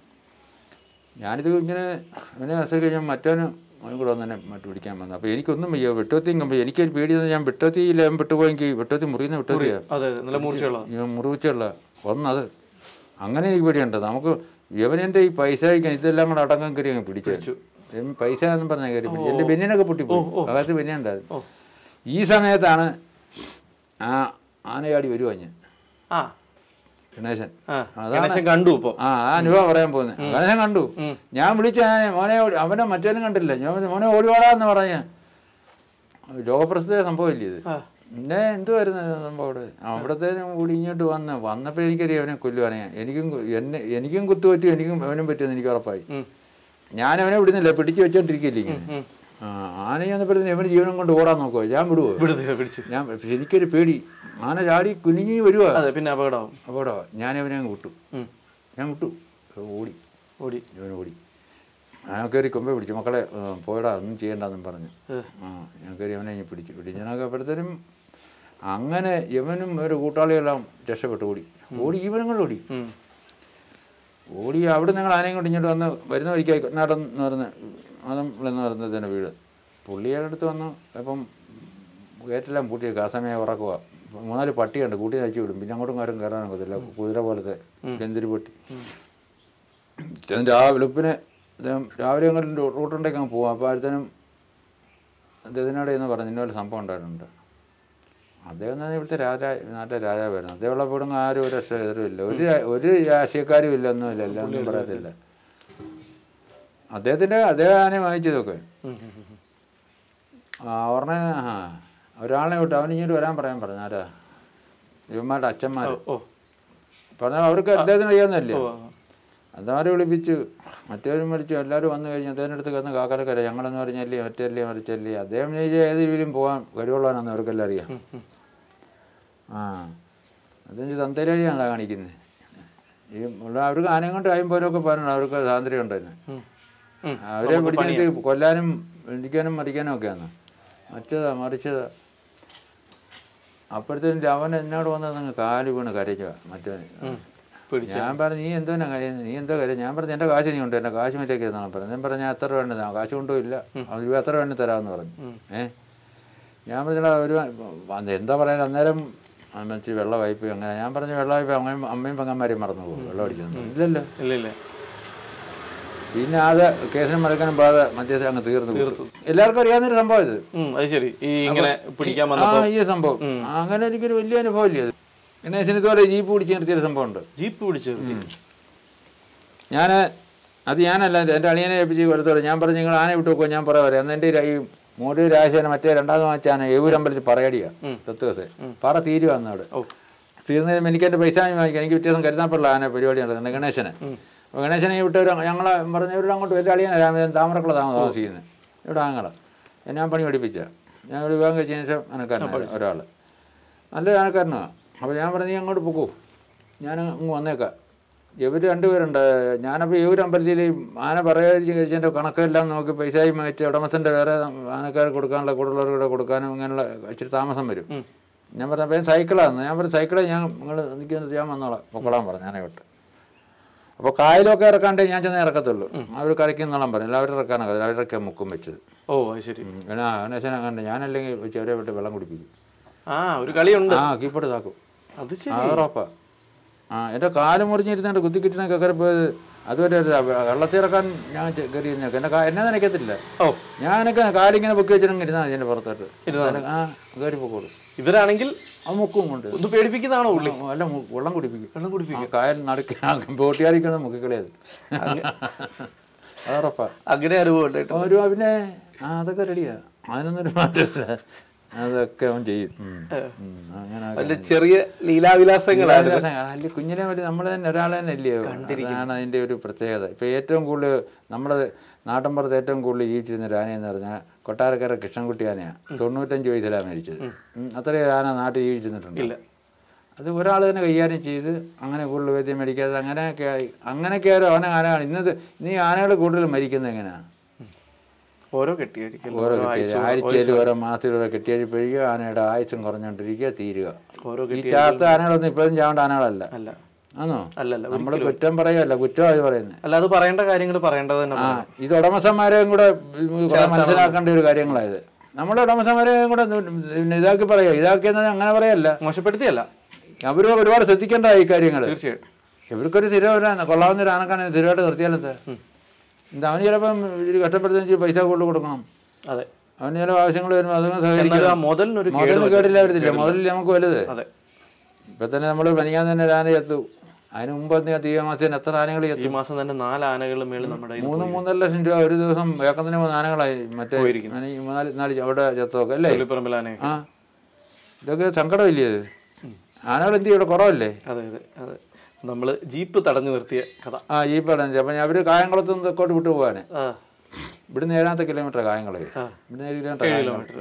A: ഞാനിത് ഇങ്ങനെ അവനെ മെസ്സേജ് കഴിഞ്ഞാൽ മറ്റവനും അവനും കൂടെ വന്നെ മറ്റു പിടിക്കാൻ വന്നു. അപ്പോൾ എനിക്കൊന്നും വയ്യ. വെട്ടുവത്തിയും കമ്പി എനിക്കൊരു പേടി തന്നെ. ഞാൻ വെട്ടുവത്തിയില്ല വിട്ടുപോയെങ്കിൽ വെട്ടുവത്തി മുറിയുന്ന വെട്ടുവത്തിയാണ് മുറിവിച്ചുള്ള ഒന്നത്. അങ്ങനെ എനിക്ക് പേടിയുണ്ട്. നമുക്ക് യവനെൻ്റെ ഈ പൈസ കഴിക്കാൻ ഇതെല്ലാം കൂടെ അടക്കം കയറി അങ്ങ് പിടിച്ചു. പൈസ എന്നും പറഞ്ഞാൽ കയറി പിടിച്ചു. എൻ്റെ ബെന്നിനൊക്കെ പൊട്ടിപ്പോയി. അകത്ത് ബെന്നുണ്ടായിരുന്നു. ഈ സമയത്താണ് ആ ആനയാടി വരുവാ ഞാൻ ഗണേശൻ. അതാണ്
B: കണ്ടു. ഇപ്പോൾ
A: ആ ആ അനുഭവം പറയാൻ പോകുന്നത്. ഗണേശൻ കണ്ടു. ഞാൻ വിളിച്ച മോനെ അവനെ മറ്റേനും കണ്ടില്ല. ഞാൻ മോനെ ഓടിവാടാന്ന് പറഞ്ഞ ലോകപ്രസിദ്ധ സംഭവമില്ലേ ഇത്. പിന്നെ എന്തുവായിരുന്നു സംഭവം അവിടെ. അവിടത്തേനും കൂടി ഇങ്ങോട്ട് വന്ന് വന്നപ്പോൾ എനിക്കറിയാം അവനെ കൊല്ലുവാണ്. എനിക്കും എന്നെ എനിക്കും കുത്തു പറ്റും, എനിക്കും അവനും പറ്റുമെന്ന് എനിക്ക് ഉറപ്പായി. ഞാനവനെ വിടുന്നില്ല, പിടിച്ച് വെച്ചോണ്ടിരിക്കില്ല ഇങ്ങനെ. ആ ആന ചെന്നപ്പോഴത്തേന് അവന് ജീവനം കൊണ്ട് ഓടാൻ നോക്കുമോ, ഞാൻ വിടുവോ? ഞാൻ എനിക്കൊരു പേടി. ആന ചാടി കുനിഞ്ഞി വരുവാ,
B: പിന്നെ അപകടമാവും
A: അപകടമാണ്. ഞാൻ അവനെ അങ്ങ് വിട്ടു. ഞാൻ വിട്ടു ഓടി ഓടി ഇവന് ഓടി. ഞാൻ കയറി കൊമ്പെ പിടിച്ചു. മക്കളെ പോയടാ ഒന്നും ചെയ്യണ്ടെന്നും പറഞ്ഞു. ആ ഞാൻ കയറി അവനെ ഞാൻ പിടിച്ചു പിടിച്ചു ഞാനൊക്കെ അപ്പോഴത്തേനും അങ്ങനെ ഇവനും ഒരു കൂട്ടാളികളെല്ലാം രക്ഷപ്പെട്ടു. ഓടി ഓടി ഇവനും കൊണ്ട് ഓടി ഓടി അവിടെ ഞങ്ങൾ ആനയും കൊണ്ട് ഇങ്ങോട്ട് വന്ന് വരുന്ന വഴിക്കായി നാടൻ എന്ന് പറഞ്ഞ മതം എന്ന് പറയുന്നതിൻ്റെ വീട്. പുള്ളിയുടെ അടുത്ത് വന്നു. അപ്പം ഗേറ്റെല്ലാം പൂട്ടിയേക്കുക. ആ സമയം ഉറക്കുക. മൂന്നാല് പട്ടിയുണ്ട്, കൂട്ടി അയച്ചു വിടും. പിന്നെ അങ്ങോട്ടും കാര്യം കയറാൻ ഒക്കത്തില്ല. കുതിര പോലത്തെ ഗന്തിരി പൊട്ടി. രാവിലെ വെളുപ്പിന് രാവിലെ അങ്ങോട്ട് റൂട്ടുണ്ടെങ്കിൽ അങ്ങ് പോവാം. അപ്പോൾ അടുത്തനും അദ്ദേഹത്തിനോട് എന്ന് പറഞ്ഞു ഇന്നൊരു സംഭവം ഉണ്ടായിട്ടുണ്ട്. അദ്ദേഹം തന്നെ ഇവിടുത്തെ രാജാ നാട്ടിലെ രാജാവായിരുന്നു. അദ്ദേഹം ഉള്ളപ്പോൾ ഇവിടെ ആരും ഒരു രക്ഷ എതിരുമില്ല, ഒരു ഒരു രാഷ്ട്രീയക്കാരും ഇല്ല, ഒന്നുമില്ല, എല്ലാം ഒന്നും പറയത്തില്ല. അദ്ദേഹത്തിൻ്റെ അദ്ദേഹം ആനെ വാങ്ങിച്ചതൊക്കെ അവരുടെ ആ ഒരാളെ വിട്ടു. അവനിങ്ങോട്ട് വരാൻ പറയാൻ പറഞ്ഞു. ആരാ ഇവന്മാരുടെ അച്ഛന്മാർ പറഞ്ഞാൽ അവർക്ക് അദ്ദേഹത്തിന് അറിയാവുന്നല്ലേ. അതവരെ വിളിപ്പിച്ചു. മറ്റവരും മരിച്ചു. എല്ലാവരും വന്നു കഴിഞ്ഞ് അദ്ദേഹത്തിൻ്റെ അടുത്ത് കിടന്ന് കാക്കരക്കര ഞങ്ങളെന്ന് പറഞ്ഞല്ലേ മറ്റല്ലേ മരിച്ചല്ലേ. അദ്ദേഹം ഏത് രീതിയിലും പോകാൻ കഴിവുള്ളവനാണെന്ന് അവർക്കെല്ലാം അറിയാം. ആ അതെനിക്ക് തന്തേരിയാണല്ലോ കാണിക്കുന്നത്. ഈ അവർക്ക് ആനയും കൊണ്ട് ആയുമ്പോലൊക്കെ പറഞ്ഞു അവർക്ക് സ്വാതന്ത്ര്യം ഉണ്ടെന്ന്. അവരെ പിടിച്ചിട്ട് കൊല്ലാനും ഇടിക്കാനും മറിക്കാനും ഒക്കെയാണ്. മറ്റേതാ മറിച്ചതാ. അപ്പോഴത്തേനും അവൻ എന്നോട് വന്നത് നിങ്ങൾ കാല് വീണ് കരയ്ക്കുക. മറ്റവന് ഞാൻ പറഞ്ഞു നീ എന്തോ കാര്യം നീ എന്തോ കാര്യം ഞാൻ പറഞ്ഞു എൻ്റെ കാശ് നീ ഉണ്ട് എൻ്റെ കാശ് മറ്റേക്ക് എന്നാണ് പറഞ്ഞത്. ഞാൻ പറഞ്ഞു ഞാൻ എത്ര വേണ്ടത് കാശ് കൊണ്ടുമില്ല രൂപ എത്ര വേണ്ടി തരാമെന്ന് പറഞ്ഞു. ഏഹ് ഞാൻ പറഞ്ഞാ ഒരു എന്താ പറയാൻ അന്നേരം മറ്റു വെള്ള വായ്പ അങ്ങനെ ഞാൻ പറഞ്ഞു വെള്ള വായ്പ അമ്മയും അമ്മയും പെങ്ങന്മാരെയും മറന്നു പോകും വെള്ളം അടിച്ചു ഇല്ലല്ലോ ഇല്ല. പിന്നെ അത് കേസിനും മറക്കാനും പാതെ മധ്യസ്ഥ അങ്ങ് തീർന്നു തീർത്തു. എല്ലാവർക്കും അറിയാവുന്നൊരു സംഭവം ഇത്. ആ ഈ സംഭവം അങ്ങനെ എനിക്കൊരു വലിയ അനുഭവം ഇല്ല. അത് ഗണേശന് ഇതുപോലെ ജീപ്പ് പിടിച്ച് നിർത്തിയൊരു സംഭവം ഉണ്ട്. ജീപ്പ് പിടിച്ച് ഞാൻ അത് ഞാനല്ല എൻ്റെ അളിയനെ ഏൽപ്പിച്ച് കൊടുത്തോളൂ. ഞാൻ പറഞ്ഞു നിങ്ങൾ ആന വിട്ടു നോക്കുമോ ഞാൻ പറയാം അന്ന് എൻ്റെ ഈ മോടി രാശേന മറ്റേ രണ്ടാമത് വാങ്ങിച്ചാണ് ഏവൂരമ്പലത്തിൽ പറയടിയാ തത്വസേ പറ തീരുവാന്ന് അവിടെ തീർന്നതിന് എനിക്ക് എൻ്റെ പൈസ വാങ്ങിക്കാം. എനിക്ക് വ്യത്യാസം കരുതാപ്പുള്ള ആന പരിപാടി നടക്കുന്നത് ഗണേശനെ. അപ്പോൾ ഗണേശനെ വിട്ടവർ ഞങ്ങളെ പറഞ്ഞവരുടെ അങ്ങോട്ട് വലിയ അളിയനെ രാമചന്ദ്രൻ താമരക്കുള്ള താമസം താമസിക്കുന്നത് ഇവിടെ ആങ്ങളെ ഞാൻ പണി പഠിപ്പിച്ച ഞാൻ ഒരു വിവാഹം കഴിച്ചതിന് ശേഷം അനക്കാരനാണ് ഒരാൾ നല്ലൊരു ആനക്കാരനാണ്. അപ്പോൾ ഞാൻ പറഞ്ഞു നീ അങ്ങോട്ട് പോക്കൂ ഞാൻ അങ്ങ് വന്നേക്കാം. ഇവർ രണ്ടുപേരുണ്ട്. ഞാനപ്പോൾ ഈ ഒരു അമ്പലത്തിൽ ആന പറയാതിരിച്ച് കഴിച്ചതിൻ്റെ കണക്കെല്ലാം നോക്കി പൈസയും വെച്ച് ഉടമസ്ഥൻ്റെ വേറെ ആനക്കാർ കൊടുക്കാനുള്ള കൂടുതലുള്ളവരുടെ കൊടുക്കാനും ഇങ്ങനെയുള്ള ഇച്ചിരി താമസം വരും. ഞാൻ പറഞ്ഞപ്പോൾ ഞാൻ സൈക്കിളാണ് ഞാൻ പറഞ്ഞു സൈക്കിളെ ഞാൻ നിങ്ങൾ നിൽക്കുന്നത് ഞാൻ വന്നോളാം പൊക്കോളാൻ പറഞ്ഞു ആനെ വിട്ട്. അപ്പോൾ കായലൊക്കെ ഇറക്കാണ്ടേ ഞാൻ ചെന്ന് ഇറക്കത്തുള്ളൂ. അവർ കരയ്ക്കുന്നോളം പറഞ്ഞു എല്ലാവരും ഇറക്കാനൊക്കെ അവരൊക്കെ മുക്കും വെച്ചത്. ഓ ശരി. പിന്നെ ഗണേശനെ കണ്ട് ഞാനല്ലെങ്കിൽ ചെറിയ വിട്ട് വെള്ളം കുടിപ്പിക്കും. ആ ഒരു കളിയുണ്ട്. ആ കീപ്പോട്ട് താക്കും അത് ഉറപ്പാ. ആ എൻ്റെ കാല് മുറിഞ്ഞിരുന്നുണ്ട് കുത്തിക്കിട്ടിനൊക്കെ കയറി പോയത് അതുവരെ വെള്ളത്തിൽ ഇറക്കാൻ ഞാൻ കയറി ഇരുന്നേക്കാം. എൻ്റെ എന്നെ നനയ്ക്കത്തില്ല. ഓ ഞാനൊക്കെ കാലിങ്ങനെ പൊക്കി വെച്ചിട്ട് ഇരുന്നാൽ മതി എൻ്റെ പുറത്തോട്ട്. ആ കയറി പൊക്കോളൂ. ഇവരാണെങ്കിൽ അത് മുക്കും കൊണ്ട് ഒന്ന് പേടിപ്പിക്കുന്നതാണോ? അല്ല വെള്ളം കുടിപ്പിക്കും വെള്ളം കുടിപ്പിക്കും കായൽ നടുക്ക് ബോട്ടുകാരിക്കണം മുക്കിക്കളിയത് അതുറപ്പാ. അങ്ങനെ അനുഭവം ഒരു പിന്നെ ആ അതൊക്കെ റെഡിയാ അതിനൊന്നൊരു മാറ്റമില്ല. അതൊക്കെ അവൻ ചെയ്യും. അങ്ങനെ ചെറിയ ലീലാവിലാസങ്ങളാണ് അല്ല കുഞ്ഞിനെ പറ്റി നമ്മൾ തന്നെ ഒരാളെ തന്നെ അല്ലയോ അതാണ് അതിൻ്റെ ഒരു പ്രത്യേകത. ഇപ്പം ഏറ്റവും കൂടുതൽ നമ്മുടെ നാട്ടിൻപുറത്ത് ഏറ്റവും കൂടുതൽ ജീവിച്ചിരുന്ന ഒരു ആനയെന്ന് പറഞ്ഞാൽ കൊട്ടാരക്കര കൃഷ്ണൻകുട്ടി ആനയാണ്. തൊണ്ണൂറ്റഞ്ച് വയസ്സിലാണ് മരിച്ചത്. അത്രയും ആന നാട്ടിൽ ജീവിച്ചിരുന്നിട്ടുണ്ട്. അത് ഒരാൾ തന്നെ കൈകാര്യം ചെയ്ത് അങ്ങനെ കൂടുതൽ വൈദ്യം മേടിക്കാതെ അങ്ങനെയൊക്കെ ആയി അങ്ങനെയൊക്കെ ആരോ അവനെ ആനയാണ് ഇന്നത്തെ ഇന്ന് ഈ ആനകൾ കൂടുതൽ മരിക്കുന്നത് എങ്ങനെയാണ്? ഓരോ കെട്ടിയഴിക്കൽ ഓരോ കെട്ടിയ ആഴ്ചയിൽ ഓരോ മാസത്തിൽ ഓരോ കെട്ടിയഴിപ്പഴിക്കുക ആനയുടെ ആയുസ്സും കുറഞ്ഞുകൊണ്ടിരിക്കുക തീരുക. ഈ ചാത്ത ആനകളൊന്നും ഇപ്പോഴും ചാവേണ്ട ആനകളല്ല. ആണോ? അല്ലല്ല നമ്മൾ കുറ്റം പറയുകയല്ല കുറ്റമായി പറയുന്നത് അല്ല അത് പറയേണ്ട കാര്യങ്ങൾ പറയേണ്ടത് തന്നെ. ആ ഇത് ഉടമസ്ഥന്മാരെയും കൂടെ മനസ്സിലാക്കേണ്ട ഒരു കാര്യങ്ങളായത്. നമ്മുടെ ഉടമസ്ഥന്മാരെയും കൂടെ ഇതാക്കി പറയുക ഇതാക്കിയെന്ന് അങ്ങനെ പറയല്ല മോശപ്പെടുത്തിയല്ല അവർ ഒരുപാട് ശ്രദ്ധിക്കേണ്ട ഈ കാര്യങ്ങൾ. തീർച്ചയായും ഇവർക്കൊരു സ്ഥിരം കൊള്ളാവുന്ന ഒരു ആനക്കാണ് സ്ഥിരമായിട്ട് നിർത്തിയാലെന്താ എന്താ അവന് ചിലപ്പം ഒരു കഷ്ടപ്പെടുത്തുന്ന പൈസ കൂടുതൽ കൊടുക്കണം. അതെ അവന് ചില ആവശ്യങ്ങൾ വരുമ്പോൾ അതൊന്നും സഹകരിക്കണം. മുതലിന് കേടില്ല വരുന്നില്ല മുതലിൽ നമുക്ക് വലുത്. ഇപ്പം തന്നെ നമ്മൾ പനിക്കാൻ തന്നെ ഒരു ആന ചത്തു. അതിന് മുമ്പ് ഈ മാസത്തിന് എത്ര ആനകൾ ഈ മാസം തന്നെ നാല് ആനകൾ മൂന്ന് മൂന്നര ലക്ഷം രൂപ ഒരു ദിവസം വേക്കത്തിന് മൂന്ന് ആനകളായി മറ്റേ നാല് നാല് അവിടെ ചത്തൊക്കെ അല്ലേ. ആ ഇതൊക്കെ സങ്കടമില്ലേ അത് ആനകൾ എന്ത് ഇവിടെ കുറവല്ലേ. അതെ അതെ അതെ നമ്മൾ ജീപ്പ് തടഞ്ഞു നിർത്തിയ കഥ. ആ ജീപ്പ് തടഞ്ഞു അപ്പം അവർ കായംകുളത്ത് നിന്ന് തെക്കോട്ട് വിട്ടു പോകാൻ ഇവിടുന്ന് ഏഴാമത്തെ കിലോമീറ്റർ കായംകുളം ഇവിടുന്ന് ഏഴ് കിലോമീറ്റർ.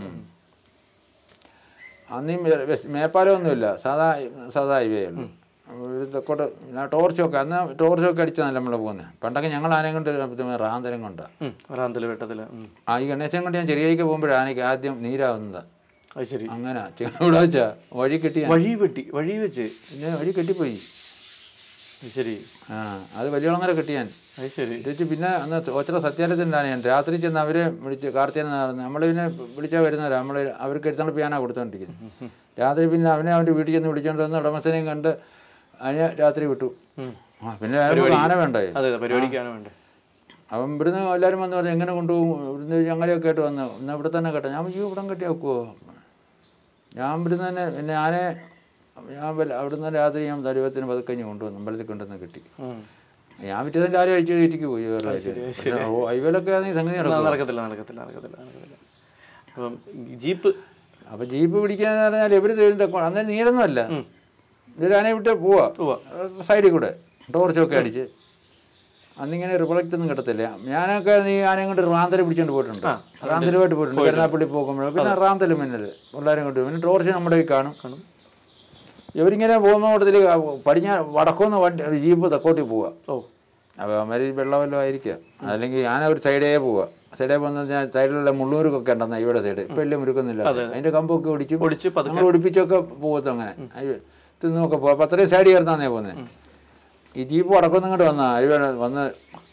A: അന്നീ മേപ്പാലമൊന്നുമില്ല സാധാ സാധാ ഹൈവേ ഉള്ളു. തെക്കോട്ട് ടോർച്ചൊക്കെ അന്ന് ടോർച്ചൊക്കെ അടിച്ചാണ് നമ്മൾ പോകുന്നത്. പണ്ടൊക്കെ ഞങ്ങൾ ആനയും കൊണ്ട് റാന്തരം കൊണ്ടാണ് റാന്തൽ വെട്ടത്തിൽ. ആ ഈ ഗണേശൻ കൊണ്ട് ഞാൻ ചെറിയക്ക് പോകുമ്പോഴാണ് ആനയ്ക്ക് ആദ്യം നീരാവുന്നത്. അത് ശരി അങ്ങനെ ഇവിടെ വെച്ചാ വഴി കെട്ടി വഴി വെട്ടി വഴി വെച്ച് പിന്നെ വഴി കെട്ടിപ്പോയി. ശരി ആ അത് വലിയോളങ്ങര കെട്ടിയാൻ. അത് ശരി വെച്ച് പിന്നെ അന്ന് ഒച്ചറ സത്യാലയത്തിൻ്റെ ആനയാണ്. രാത്രി ചെന്ന് അവരെ വിളിച്ച് കാർത്തികൻ നമ്മൾ പിന്നെ വിളിച്ചാൽ വരുന്നവരാ നമ്മൾ അവർക്ക് എടുത്തോണ്ട് പിയാനാ കൊടുത്തോണ്ടിരിക്കുന്നത്. രാത്രി പിന്നെ അവനെ അവൻ്റെ വീട്ടിൽ ചെന്ന് വിളിച്ചോണ്ട് വന്ന് ഉടമസ്ഥനെയും കണ്ട് അതിനെ രാത്രി വിട്ടു. ആ പിന്നെ ആന വേണ്ടേ അവൻ ഇവിടുന്ന് എല്ലാവരും വന്ന് പറഞ്ഞു എങ്ങനെ കൊണ്ടുപോകും ഇവിടുന്ന് ഞങ്ങളെയൊക്കെ ആയിട്ട് വന്നു എന്നാൽ ഇവിടെ തന്നെ കേട്ടോ. ഞാൻ ഈ ഇവിടം കെട്ടി വെക്കുമോ ഞാൻ ഇവിടുന്ന് തന്നെ പിന്നെ ആനെ ഞാൻ അവിടുന്ന് രാത്രി ഞാൻ ദൈവത്തിന് പതുക്കഞ്ഞ് കൊണ്ടുവന്നു അമ്പലത്തിൽ കൊണ്ടുവന്ന് കിട്ടി. ഞാൻ വിറ്റതിൻ്റെ ആരും അഴിച്ചു കയറ്റിക്ക് പോയി ഹൈവേലൊക്കെ ആണെങ്കിൽ സംഗതി നടക്കത്തില്ല നടക്കത്തില്ല നടക്കത്തില്ല അപ്പം ജീപ്പ് അപ്പം ജീപ്പ് പിടിക്കാന്ന് പറഞ്ഞാൽ എവര് തരുന്ന അന്നേരം നീരൊന്നും അല്ല ഇതൊരു ആനയെ വിട്ട് പോവാ സൈഡിൽ കൂടെ ടോർച്ചൊക്കെ അടിച്ച് അന്നിങ്ങനെ റിഫ്ലക്റ്റ് ഒന്നും കിട്ടത്തില്ല. ഞാനൊക്കെ നീ ആനയും കൊണ്ട് റാന്തൽ പിടിച്ചോണ്ട് പോയിട്ടുണ്ട്. റാന്തലുമായിട്ട് പോയിട്ടുണ്ട് കരുനാപ്പള്ളി പോകുമ്പോൾ പിന്നെ റാന്തൽ മിന്നൽ എല്ലാവരും കൊണ്ട് പിന്നെ ടോർച്ച് നമ്മുടെ കയ്യിൽ കാണും കാണും ഇവരിങ്ങനെ പോകുന്ന കൂട്ടത്തിൽ പടിഞ്ഞാ വടക്കുന്ന് വണ്ടി ജീപ്പ് തെക്കോട്ടി പോവുക. ഓ അപ്പോൾ അവന്മാർ വെള്ളമല്ലോ ആയിരിക്കുക അല്ലെങ്കിൽ ആന ഒരു സൈഡേ പോവുക. സൈഡേ പോകുന്ന ഞാൻ സൈഡിലുള്ള മുള്ളൂർക്കൊക്കെ ഉണ്ടെന്ന ഇവിടെ സൈഡ് ഇപ്പം വലിയ മുരുക്കൊന്നുമില്ല. അതിൻ്റെ കമ്പൊക്കെ ഒടിച്ച് ഒടിച്ച് നമ്മൾ ഒടിപ്പിച്ചൊക്കെ പോകത്തും അങ്ങനെ തിന്നൊക്കെ പോകാം. അപ്പം അത്രയും സൈഡ് ചേർത്താന്നേ പോകുന്നത്. ഈ ജീപ്പ് വടക്കൊന്നും ഇങ്ങോട്ട് വന്ന അയ്യോ വന്ന്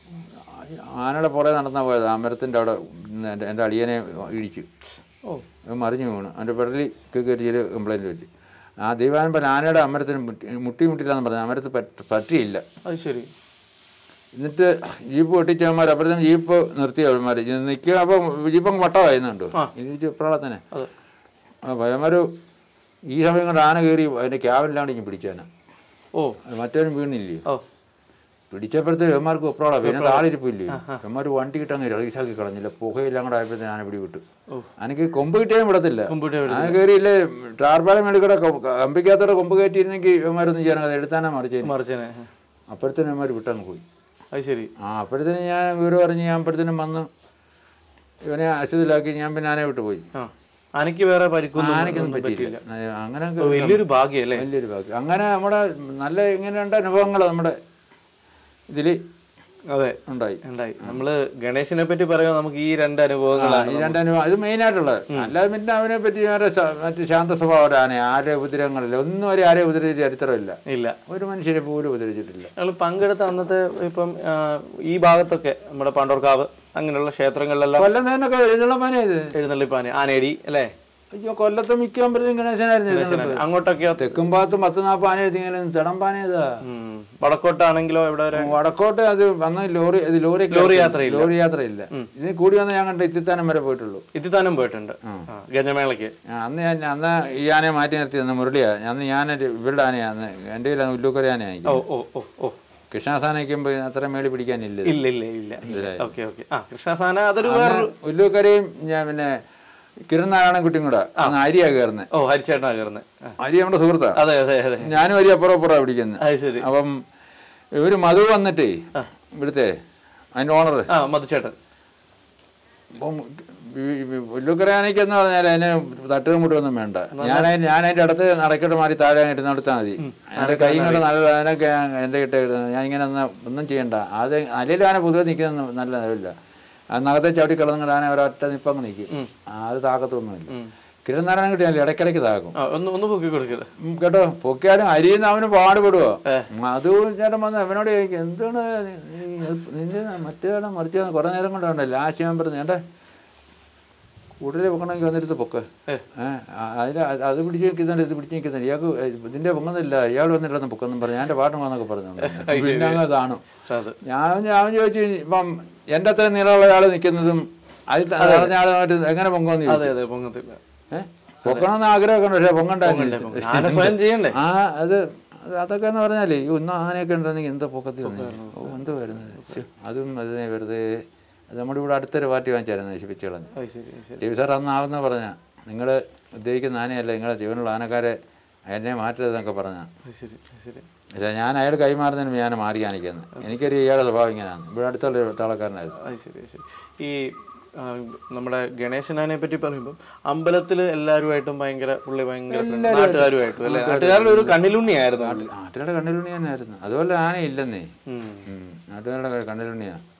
A: ആനയുടെ പുറകെ നടന്നാ പോയത് അമരത്തിൻ്റെ അവിടെ എൻ്റെ എൻ്റെ അളിയനെ ഇടിച്ചു.
B: ഓ
A: മറിഞ്ഞു വീണു. അവൻ്റെ പെടലി കയറി ചില കംപ്ലൈൻറ്റ് വെച്ച് ആ ദൈവാനപ്പൻ ആനയുടെ അമരത്തിന് മുട്ടി മുട്ടി മുട്ടില്ലാന്ന് പറഞ്ഞു. അമരത്ത് പറ്റ പറ്റിയില്ല.
B: അത് ശരി.
A: എന്നിട്ട് ജീപ്പ് പൊട്ടിച്ചവന്മാർ അപ്പോഴത്തേനും ജീപ്പ് നിർത്തി അവന്മാർ നിൽക്കുക. അപ്പം ജീപ്പ് അങ്ങ് വട്ടമായിരുന്നുണ്ടോ ഇനി ഇപ്രാളത്തന്നെ അപ്പോൾ അവന്മാർ ഈ സമയം കൊണ്ട് ആന കയറി അതിൻ്റെ ക്യാബിനിലാണ്ട് ഇനി പിടിച്ചാന.
B: ഓ
A: മറ്റവരും വീണില്ലേ
B: ഓ
A: പിടിച്ചപ്പോഴത്തേക്കും എമാർക്ക് ഒപ്രാളാണ്. പിന്നെ താളിരിപ്പില്ലേ എമാർ വണ്ടി കിട്ടാൻ റിലീസാക്കി കളഞ്ഞില്ല. പുകയെല്ലാം കൂടെ ആയപ്പോഴത്തേന് ആന പിടി വിട്ടു. എനിക്ക് കൊമ്പ് കിട്ടിയാലും വിടത്തില്ല. ആന കയറിയില്ലേ ടാർപാലം മേളിക്കൂടെ കമ്പിക്കകത്തോടെ കൊമ്പ് കയറ്റിയിരുന്നെങ്കിൽ എമാരൊന്നും ചെയ്യാൻ അത് എടുത്താനാ മറിച്ചേ മറിച്ചേനെ. അപ്പോഴത്തേനും എമാർ വിട്ടങ്ങ് പോയി. അത് ശരി. ആ അപ്പോഴത്തേനും ഞാൻ വിവരം അറിഞ്ഞ് ഞാൻ അപ്പോഴത്തേനും വന്ന് ഇവനെ അശുദ്ധിലാക്കി ഞാൻ പിന്നെ ആനയെ വിട്ടു പോയി.
B: ആനയ്ക്ക് വേറെ പരിക്കൊന്നും
A: ആനയ്ക്കൊന്നും പറ്റിയില്ല. അങ്ങനെ
B: വലിയൊരു ഭാഗ്യം അല്ലേ?
A: വലിയൊരു ഭാഗ്യം. അങ്ങനെ നമ്മുടെ നല്ല ഇങ്ങനെയുണ്ട് അനുഭവങ്ങൾ നമ്മുടെ ഇതിൽ
B: അതെ
A: ഉണ്ടായി
B: ഉണ്ടായി. നമ്മള് ഗണേശനെ പറ്റി പറയുമ്പോൾ നമുക്ക് ഈ രണ്ട് അനുഭവങ്ങളാണ്.
A: ഈ രണ്ട് അനുഭവം ഇത് മെയിനായിട്ടുള്ളത്. അല്ലാതെ പിന്നെ അവനെ പറ്റി വേറെ മറ്റു ശാന്ത സ്വഭാവം ആന ആരെ ഉപദ്രവങ്ങളില്ല. ഒന്നും വരെ ആരെ ഉപദ്രവിച്ച ചരിത്രമില്ല. ഇല്ല, ഒരു മനുഷ്യരെ പോലും ഉപദ്രവിച്ചിട്ടില്ല.
B: ഞങ്ങൾ പങ്കെടുത്ത അന്നത്തെ ഇപ്പം ഈ ഭാഗത്തൊക്കെ നമ്മുടെ പാണ്ടോർക്കാവ് അങ്ങനെയുള്ള ക്ഷേത്രങ്ങളിലെല്ലാം
A: കൊല്ലം തന്നെയൊക്കെ എഴുന്നള്ളിപ്പാന ഇത് എഴുന്നള്ളിപ്പാന
B: ആനയടി അല്ലേ?
A: അയ്യോ കൊല്ലത്ത് മിക്ക അമ്പലത്തിലും ഗണേശനായിരുന്നു.
B: അങ്ങോട്ടൊക്കെയോ
A: തെക്കും ഭാഗത്തും പത്ത് നാൽപ്പത് ആന എഴുതിയെങ്കിലും തിടമ്പാന ഇതാ.
B: വടക്കോട്ടാണെങ്കിലോ എവിടെ
A: വടക്കോട്ട് അത് വന്ന് ലോറി ഇത് ലോറി ലോറി യാത്ര ലോറി യാത്രയില്ല. ഇതിന് കൂടി വന്ന് ഞാൻ കണ്ട ഇത്തിത്താനം വരെ പോയിട്ടുള്ളൂ.
B: ഇത്തിത്താനം പോയിട്ടുണ്ട് ഗജമേളയ്ക്ക്.
A: അന്ന് ഞാൻ അന്ന് ഈ ആനയെ മാറ്റി നിർത്തി അന്ന് മുരളിയാ. അന്ന് ഞാൻ ഇവരുടെ ആനയാന്ന് എൻ്റെ കയ്യിൽ ഉല്ലൂക്കര ആനയായി.
B: ഓ ഓ ഓ ഓ
A: കൃഷ്ണസാന വയ്ക്കുമ്പോൾ അത്ര മേളി പിടിക്കാനില്ല.
B: ഇല്ല ഇല്ല ഇല്ല. Okay okay. ആ കൃഷ്ണസാന അതൊരു
A: ഉല്ലൂക്കരയും ഞാൻ പിന്നെ കിരൺ നാരായണൻകുട്ടിയും കൂടെ അരിയാ കയറുന്നത്.
B: ഓ ഹരിച്ചേട്ടനാ കയറുന്നത്.
A: അരി നമ്മുടെ സുഹൃത്താ.
B: അതെ അതെ അതെ.
A: ഞാനും അരി അപ്പുറം അപ്പുറമാണ് പിടിക്കുന്നത്. അപ്പം ഇവര് മധു വന്നിട്ടേ ഇവിടുത്തെ അതിന്റെ ഓണർ
B: മധുചേട്ടൻ
A: അപ്പം ഉല്ലുക്കരയാനയ്ക്കെന്ന് പറഞ്ഞാൽ അതിന് തട്ടുമുട്ടൊന്നും വേണ്ട. ഞാൻ ഞാൻ അതിന്റെ അടുത്ത് നടക്കട്ട് മാറി താഴെ ഇട്ട് നടത്താൽ മതി. എൻ്റെ കൈ കൊണ്ട് നല്ല അതിനൊക്കെ എൻ്റെ കിട്ട ഞാൻ ഇങ്ങനെ ഒന്ന് ഒന്നും ചെയ്യണ്ട. അത് അല്ലെങ്കിൽ ആന പൊതുവെ നിൽക്കുന്ന നല്ല നിലവില്ല. അത് നഖത്തെ ചവിട്ടി കിടന്നിട്ട് ആന ഒരൊറ്റ നിപ്പങ്ങ് നിൽക്കും. അത് താക്കത്തൊന്നുമില്ല. കിരൺ നാരായണൻ കിട്ടിയാൽ ഇടയ്ക്കിടയ്ക്ക് താക്കും കേട്ടോ. പൊക്കിയാലും അരിയുന്ന അവന് പാടുപെടുവോ. അത് ചേട്ടൻ വന്ന് അവനോട് ചോദിക്കും എന്താണ് നിന്റെ മറ്റേ മറിച്ച് കുറെ നേരം കൊണ്ടുണ്ടല്ലോ ആ ചെയ്യാൻ പറഞ്ഞു ചേട്ടാ കൂടുതൽ പൊക്കണമെങ്കിൽ വന്നിരുത്ത് പൊക്ക്. ഏഹ് അതിന് അത് പിടിച്ച് നിൽക്കുന്നുണ്ട് ഇത് പിടിച്ച് നിൽക്കുന്നുണ്ട് ഇയാൾക്ക് ഇതിന്റെ പൊങ്ങുന്നില്ല ഇയാൾ വന്നിട്ടൊന്ന് പൊക്കെന്നും പറഞ്ഞു എൻ്റെ പാട്ട് വന്നൊക്കെ പറഞ്ഞോണ്ട് പിന്നെ അങ്ങ് അതാണ്. ഞാൻ ഞാൻ ചോദിച്ചു ഇപ്പം എൻ്റെ അത്ര നീളമുള്ള ആൾ നിൽക്കുന്നതും അത് പറഞ്ഞ ആളുമായിട്ട് എങ്ങനെ പൊങ്ങുമെന്ന് ചോദിച്ചു. ഏഹ് പൊക്കണമെന്ന് ആഗ്രഹമൊക്കെ ഉണ്ട് പക്ഷെ പൊങ്ങണ്ടായിരുന്നു. ആ അത് അതൊക്കെ എന്ന് പറഞ്ഞാലേ ഒന്നും ആനയൊക്കെ ഉണ്ടെന്നെങ്കിൽ എന്താ പൊക്കത്തിൽ ഓ എന്തോ വരുന്നത് അതും അതിനെ വെറുതെ അത് നമ്മുടെ ഇവിടെ അടുത്തൊരു പാർട്ടി വാങ്ങിച്ചായിരുന്നു നശിപ്പിച്ചു കളഞ്ഞു. ടി വി സാർ അന്ന് ആവുന്ന പറഞ്ഞാൽ നിങ്ങൾ ഉദ്ദേശിക്കുന്ന ആനയല്ല നിങ്ങളെ ജീവനുള്ള ആനക്കാരെ എന്നെ മാറ്റരുതെന്നൊക്കെ പറഞ്ഞാൽ പക്ഷേ ഞാൻ അയാൾ കൈമാറുന്നതിന് ഞാൻ മാറി കാണിക്കുന്നത്. എനിക്കൊരു ഇയാളുടെ സ്വഭാവം ഇങ്ങനെയാണ്. ഇവിടെ അടുത്തുള്ള താളക്കാരനായിരുന്നു.
B: ഈ നമ്മുടെ ഗണേശനാനെ പറ്റി പറയുമ്പോൾ അമ്പലത്തിൽ എല്ലാവരുമായിട്ടും ഭയങ്കര പുള്ളി ഭയങ്കര നാട്ടുകാരുമായിട്ടും അല്ലെ നാട്ടുകാരുടെ ഒരു കണ്ണിലുണ്ണിയായിരുന്നു.
A: നാട്ടുകാരുടെ കണ്ണിലുണ്ണി തന്നെയായിരുന്നു. അതുപോലെ ആന ഇല്ലെന്നേ നാട്ടുകാരുടെ കണ്ണിലുണ്ണിയാ.